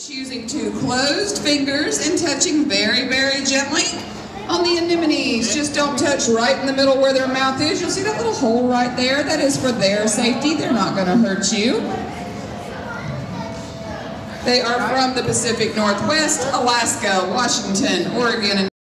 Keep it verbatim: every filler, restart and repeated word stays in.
Using two closed fingers and touching very, very gently on the anemones. Just don't touch right in the middle where their mouth is. You'll see that little hole right there. That is for their safety. They're not going to hurt you. They are from the Pacific Northwest, Alaska, Washington, Oregon, and